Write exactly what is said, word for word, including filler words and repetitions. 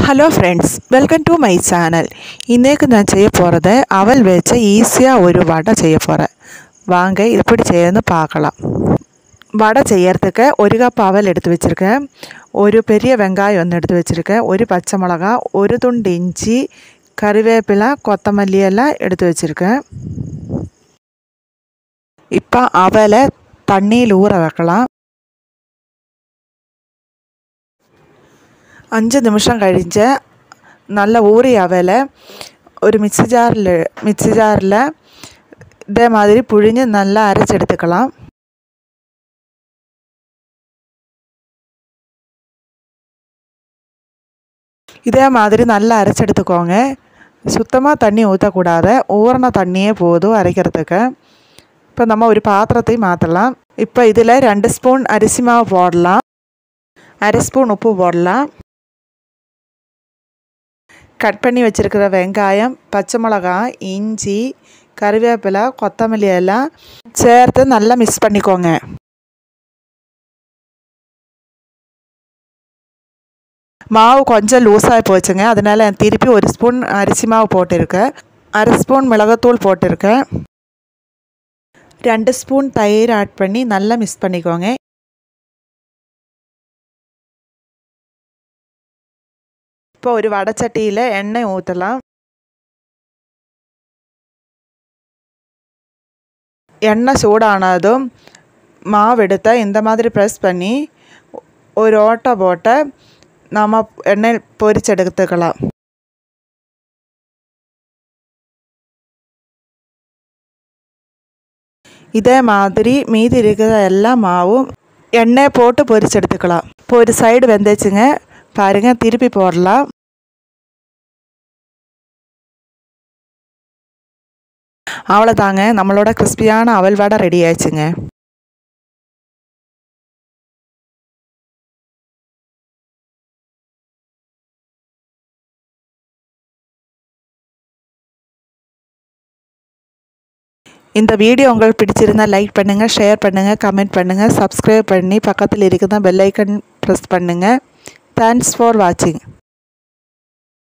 Hello friends, welcome to my channel. இன்னைக்கு நான் செய்ய போறது அவல் வச்சு ஈஸியா ஒரு வடை செய்ய போறேன். வாங்க எப்படி செய்யணும்னு பார்க்கலாம். வடை செய்யறதுக்கு ஒரு கப் அவல் எடுத்து வச்சிருக்கேன். ஒரு பெரிய வெங்காயம் ஒன்று எடுத்து வச்சிருக்கேன். ஒரு பச்சை மிளகாய், ஒரு துண்டு இஞ்சி, கறிவேப்பிலை, கொத்தமல்லி எல்லாம் எடுத்து வச்சிருக்கேன். இப்போ அவலை தண்ணியில் ஊற வைக்கலாம். அஞ்சு நிமிஷம் கழிஞ்ச நல்ல ஊறி அவலை ஒரு மிக்ஸி ஜாரில் மிக்ஸி ஜாரில் இதே மாதிரி புழிஞ்சு நல்லா அரைச்சி எடுத்துக்கலாம். இதே மாதிரி நல்லா அரைச்சி எடுத்துக்கோங்க. சுத்தமாக தண்ணி ஊற்றக்கூடாது, ஊறின தண்ணியே போதும் அரைக்கிறதுக்கு. இப்போ நம்ம ஒரு பாத்திரத்தை மாற்றலாம். இப்போ இதில் ரெண்டு ஸ்பூன் அரிசி மாவு போடலாம், அரை ஸ்பூன் உப்பு போடலாம். கட் பண்ணி வச்சுருக்கிற வெங்காயம், பச்சை மிளகாய், இஞ்சி, கறிவேப்பிலை, கொத்தமல்லி எல்லாம் சேர்த்து நல்லா மிக்ஸ் பண்ணிக்கோங்க. மாவு கொஞ்சம் லூஸாக போச்சுங்க, அதனால் திருப்பி ஒரு ஸ்பூன் அரிசி மாவு போட்டிருக்கேன், அரை ஸ்பூன் மிளகாத்தூள் போட்டிருக்கேன். ரெண்டு ஸ்பூன் தயிர் ஆட் பண்ணி நல்லா மிக்ஸ் பண்ணிக்கோங்க. இப்போ ஒரு வடைச்சட்டியில் எண்ணெய் ஊற்றலாம். எண்ணெய் சூடானதும் மாவு எடுத்த இந்த மாதிரி ப்ரெஸ் பண்ணி ஒரு ஓட்டை போட்டு நாம் எண்ணெய் பொரிச்செடுத்துக்கலாம். இதே மாதிரி மீதி இருக்கிற எல்லா மாவும் எண்ணெய் போட்டு பொரிச்செடுத்துக்கலாம். இப்போ ஒரு சைடு வெந்துச்சுங்க பாருங்க, திருப்பி போடலாம். அவ்வளோதாங்க, நம்மளோட கிறிஸ்பியான அவல் வடை ரெடி ஆயிடுச்சுங்க. இந்த வீடியோ உங்களுக்கு பிடிச்சிருந்தால் லைக் பண்ணுங்கள், ஷேர் பண்ணுங்கள், கமெண்ட் பண்ணுங்கள், சப்ஸ்கிரைப் பண்ணி பக்கத்தில் இருக்கிற பெல் ஐக்கன் ப்ரெஸ் பண்ணுங்கள். தேங்க்ஸ் ஃபார் வாட்சிங்.